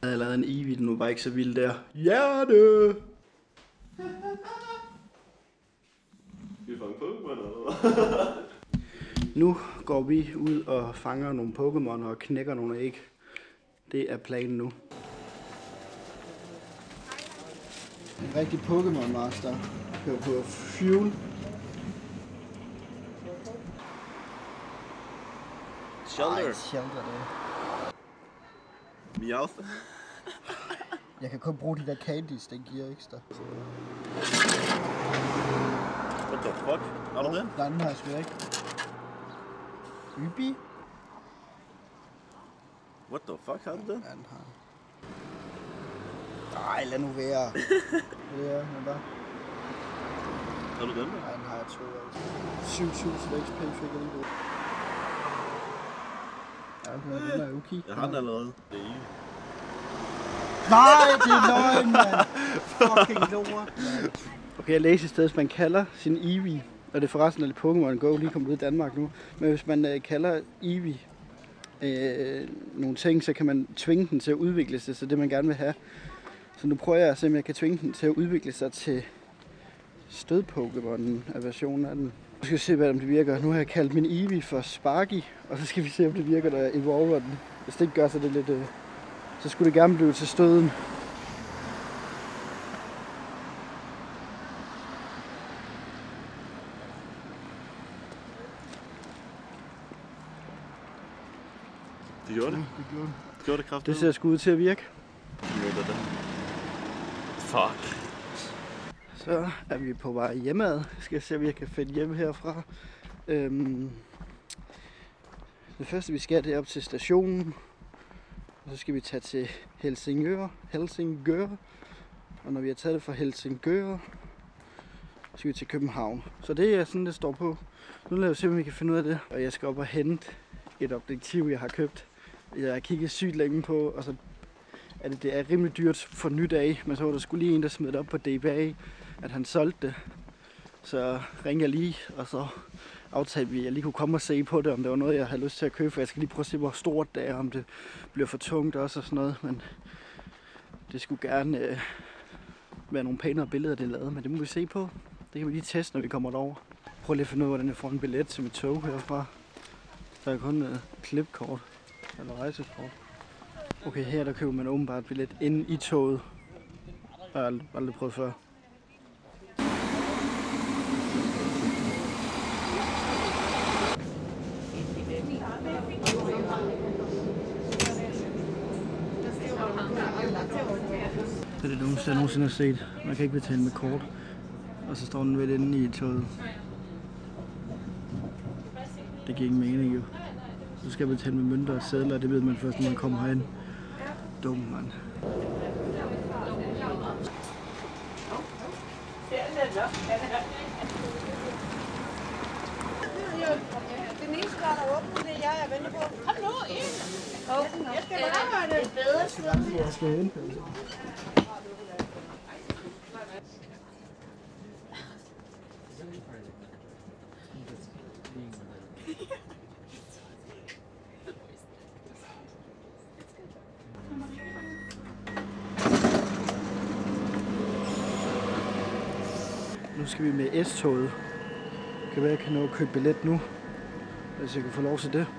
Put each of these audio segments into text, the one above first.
Jeg havde lavet en Eevee, den var bare ikke så vild der. Hjerte! Vi fanger Pokémon eller Nu går vi ud og fanger nogle Pokémon og knækker nogle æg. Det er planen nu. En rigtig Pokémon Master kører på fuel. Shelter. Shelter det. Meowth. Jeg kan kun bruge de der candies, den giver ekstra. What the fuck? Har du den? Nej, den har jeg sgu ikke. Ybi? What the fuck, har du den? Ja, den har. Ej, lad nu være. Det er den bare. Har du den? Nej, den har jeg 2 af. 7.000 XP fik jeg lige det. Ja, den er okay. Jeg har den allerede. Det er Eevee. Nej, det er løgn, mand. Fucking lort. Okay, jeg læser et sted, hvis man kalder sin Eevee, og det er forresten, at Pokémon Go lige kommet ud i Danmark nu, men hvis man kalder Eevee nogle ting, så kan man tvinge den til at udvikle sig til det, man gerne vil have. Så nu prøver jeg at se, om jeg kan tvinge den til at udvikle sig til stød-Pokémon af versionen af den. Nu skal vi se, om det virker. Nu har jeg kaldt min Eevee for Sparky, og så skal vi se, om det virker, når jeg evolver den. Hvis det ikke gør, så det lidt... Så skulle det gerne blive til støden. Det gjorde det. Det gjorde det. Det gjorde det kraftigt. Det ser sgu ud til at virke. Fuck. Så er vi på vej hjemad. Skal jeg se, om jeg kan finde hjem herfra. Det første vi skal, det er op til stationen. Og så skal vi tage til Helsingør. Og når vi har taget det fra Helsingør, så skal vi til København. Så det er sådan, det står på. Nu lader vi se, om vi kan finde ud af det. Og jeg skal op og hente et objektiv, jeg har købt. Jeg har kigget sygt længe på, og så er det er rimelig dyrt for nyt af. Men så var der skulle lige en, der smed det op på DBA, at han solgte det. Så ringede jeg lige, og så aftalte vi, at jeg lige kunne komme og se på det, om det var noget, jeg havde lyst til at købe. For jeg skal lige prøve at se, hvor stort det er, om det bliver for tungt også og sådan noget. Men det skulle gerne være nogle pænere billeder, det er lavet, men det må vi se på. Det kan vi lige teste, når vi kommer derover. Prøv lige at finde ud af, hvordan jeg får en billet til mit tog herfra. Der er kun klipkort, eller rejsekort. Okay, her der køber man åbenbart billet inde i toget. Jeg har aldrig prøvet før. Det er det dummeste, jeg nogensinde har set. Man kan ikke betale med kort. Og så står den vel inde i toget. Det giver ingen mening jo. Så skal jeg betale med mønter og sedler, og det ved man først, når man kommer herind. Dum, mand. Den eneste, der er åbent, det er jeg venter på. Kom nu ind! Jeg skal bare arbejde. Det er Jeg skal hente. Nu skal vi med S-toget. Det kan være, jeg kan nå at købe billet nu, hvis jeg kan få lov til det.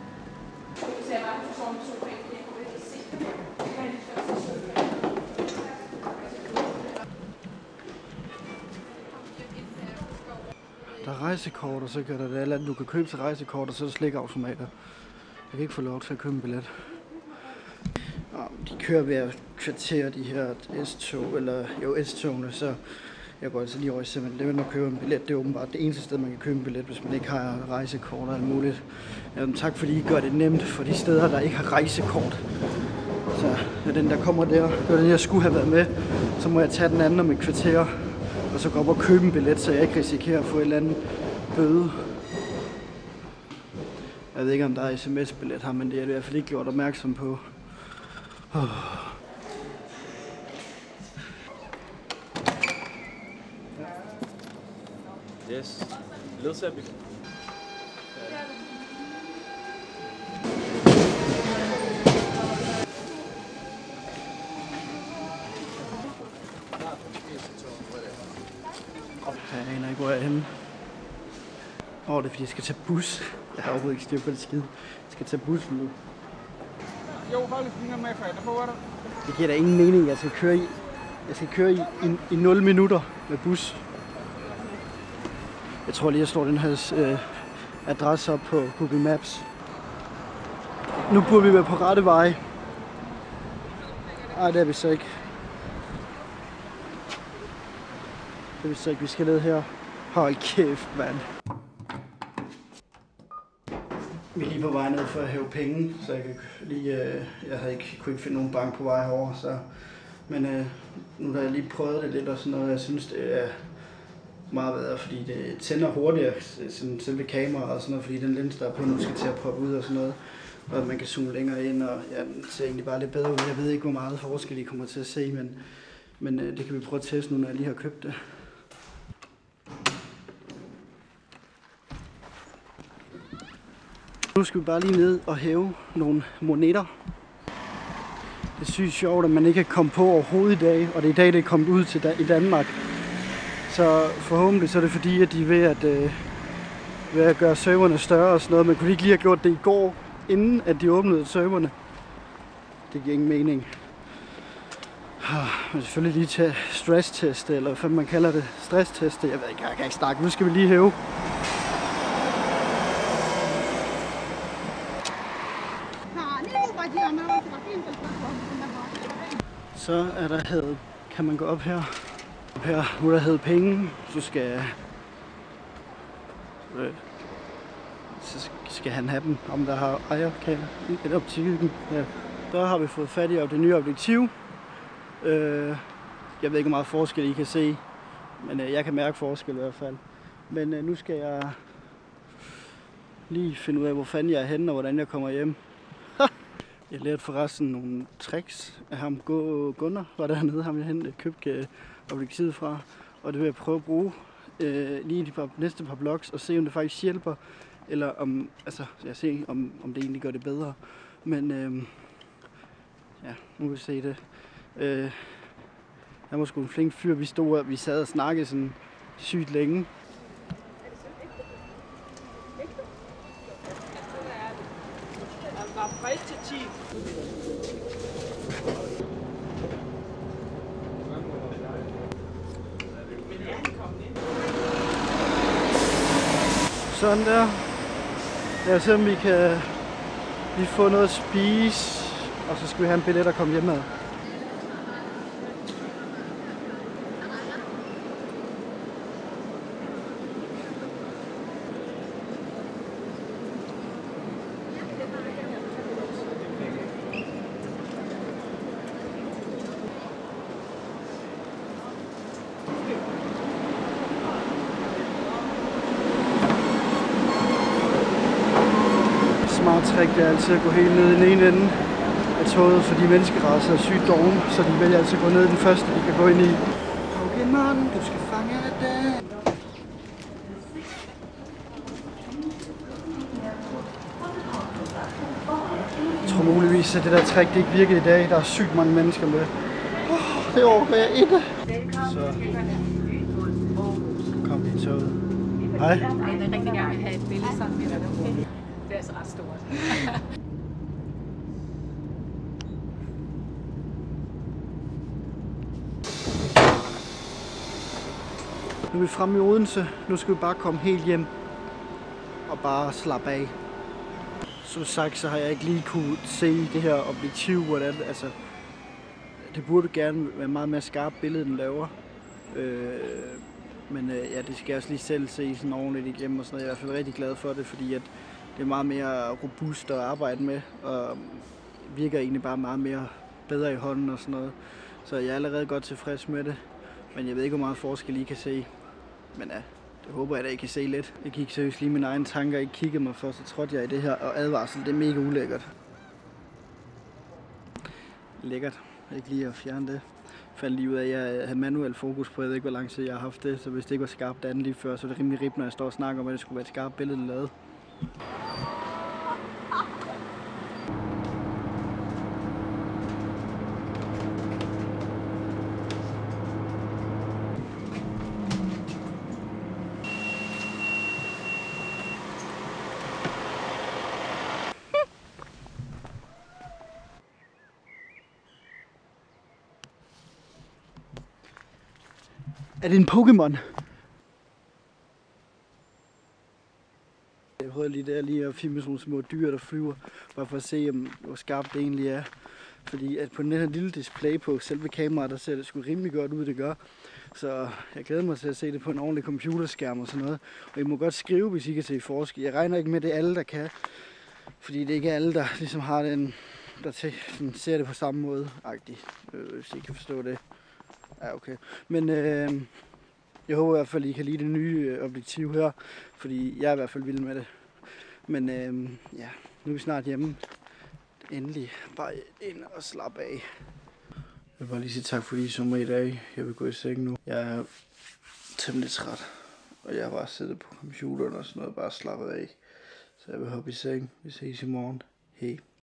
Der er rejsekort, og så kan der det eller andet, du kan købe til rejsekort, og så er der slikautomater. Jeg kan ikke få lov til at købe en billet. De kører hver kvarter, de her S-tog, eller jo S-togene, så jeg går altså lige over i 7-Eleven og køber en billet. Det er åbenbart det eneste sted, man kan købe en billet, hvis man ikke har rejsekort eller muligt. Tak fordi I gør det nemt for de steder, der ikke har rejsekort. Så når den der kommer der, når den jeg skulle have været med, så må jeg tage den anden om et kvarter, og så gå op og købe en billet, så jeg ikke risikerer at få et eller andet bøde. Jeg ved ikke, om der er sms-billet her, men det er det i hvert fald ikke gjort opmærksom på. Yes. Ledsager vi. ikke, hvor jeg er henne. Det er fordi jeg skal tage bus. Jeg har overhovedet ikke styr på det skide. Jeg skal tage bussen nu. Det giver da ingen mening, jeg skal køre i 0 minutter med bus. Jeg tror lige, jeg slår den her adresse op på Google Maps. Nu burde vi være på rette vej. Ej, det er vi så ikke. Det er vi så ikke. Vi skal ned her. Hold kæft, mand. Vi er lige på vej ned for at hæve penge, så jeg kan lige, jeg havde ikke kunne finde nogen bank på vej herover, så. Men nu har jeg lige prøvet det lidt og sådan noget, jeg synes det er meget bedre, fordi det tænder hurtigere, sådan selve kameraet og sådan noget, fordi den lens der er på nu skal til at poppe ud og sådan noget, og man kan zoome længere ind, og ja, den ser egentlig bare lidt bedre ud. Jeg ved ikke, hvor meget forskel I kommer til at se, men det kan vi prøve at teste nu, når jeg lige har købt det. Nu skal vi bare lige ned og hæve nogle moneter. Det er sygt sjovt, at man ikke kan komme på overhovedet i dag, og det er i dag, det er kommet ud til i Danmark. Så forhåbentlig så er det fordi, at de er ved at gøre serverne større og sådan noget. Man kunne ikke lige have gjort det i går, inden at de åbnede serverne. Det giver ingen mening. Men selvfølgelig lige til stressteste, eller hvad man kalder det. Stressteste, jeg ved ikke, jeg kan ikke snakke. Nu skal vi lige hæve. Så er der hævet, kan man gå op her. Nu er der hævet penge, så skal han have dem, om der har ejerkamera i optikken. Ja. Der har vi fået fat i det nye objektiv. Jeg ved ikke, hvor meget forskel I kan se, men jeg kan mærke forskel i hvert fald. Men nu skal jeg lige finde ud af, hvor fanden jeg er henne og hvordan jeg kommer hjem. Jeg lærte forresten nogle tricks af ham. Gunnar var dernede, ham jeg købte objektivet fra. Og det vil jeg prøve at bruge lige i de næste par vlogs og se, om det faktisk hjælper. Eller om, jeg ser, om det egentlig gør det bedre. Men ja, nu vil vi se det. Han var sgu en flink fyr. Vi sad og snakkede sådan sygt længe. Fra 1 til 10. Sådan der. Lad os se, om vi kan lige få noget at spise, og så skal vi have en billet og komme hjem med. Smart trick er altid at gå helt ned i den ene ende af toget, fordi menneskerasser er sygt doven, så de vælger altid at gå ned i den første, de kan gå ind i. Pokémon, du skal fange det. Jeg tror muligvis, at det der trick det ikke virkede i dag. Der er sygt mange mennesker med. Det overgår jeg ikke. Så kom vi i toget. Hej. Jeg vil rigtig gerne have et billede sammen med dig. Okay. Det er altså ret stort. Nu er vi fremme i Odense. Nu skal vi bare komme helt hjem og bare slappe af. Som sagt, så har jeg ikke lige kunne se det her objektiv, hvordan, det burde gerne være meget mere skarpt billede, den laver. Men ja, det skal jeg også lige selv se sådan ordentligt igennem og sådan noget. Jeg er i hvert fald rigtig glad for det, fordi at det er meget mere robust at arbejde med, og virker egentlig bare meget mere bedre i hånden og sådan noget. Så jeg er allerede godt tilfreds med det, men jeg ved ikke, hvor meget forskel I kan se. Men ja, det håber jeg, at I kan se lidt. Jeg gik seriøst lige mine egne tanker, ikke kiggede mig for, så trådte jeg i det her, og advarsel, det er mega ulækkert. Lækkert. Ikke lige at fjerne det. Jeg fandt lige ud af, at jeg havde manuel fokus på, jeg ved ikke, hvor lang tid jeg har haft det, så hvis det ikke var skarpt det andet lige før, så er det rimelig rip, når jeg står og snakker om, at det skulle være et skarpt billede lavet. Er det en Pokémon? Jeg prøvede lige at filme sådan nogle små dyr, der flyver, bare for at se, hvor skarpt det egentlig er. Fordi at på den her lille display på selve kameraet, der ser det sgu rimelig godt ud, det gør. Så jeg glæder mig til at se det på en ordentlig computerskærm og sådan noget. Og I må godt skrive, hvis I kan se forskel. Jeg regner ikke med, det er alle, der kan. Fordi det ikke er alle, der ligesom har den, der sådan, ser det på samme måde. Hvis I kan forstå det. Ja, okay. Men jeg håber i hvert fald, I kan lide det nye objektiv her. Fordi jeg er i hvert fald vild med det. Men ja, nu er vi snart hjemme. Endelig bare ind og slappe af. Jeg vil bare lige sige tak, fordi I så mig i dag. Jeg vil gå i seng nu. Jeg er temmelig træt. Og jeg har bare siddet på computeren og sådan noget, bare slappet af. Så jeg vil hoppe i seng. Vi ses i morgen. Hej.